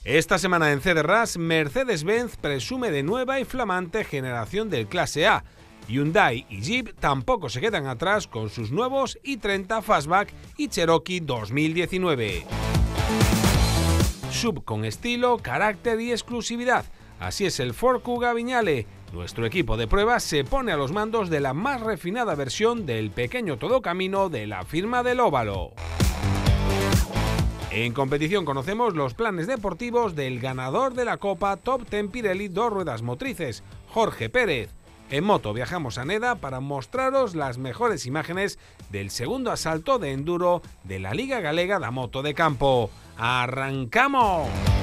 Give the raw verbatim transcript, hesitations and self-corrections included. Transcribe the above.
Esta semana en C D R A S, Mercedes-Benz presume de nueva y flamante generación del Clase A. Hyundai y Jeep tampoco se quedan atrás con sus nuevos i treinta Fastback y Cherokee dos mil diecinueve. Sub con estilo, carácter y exclusividad. Así es el Ford Kuga Viñale. Nuestro equipo de pruebas se pone a los mandos de la más refinada versión del pequeño todocamino de la firma del Óvalo. En competición conocemos los planes deportivos del ganador de la Copa Top diez Pirelli dos ruedas motrices, Jorge Pérez. En moto viajamos a Neda para mostraros las mejores imágenes del segundo asalto de enduro de la Liga Galega da Moto de Campo. ¡Arrancamos!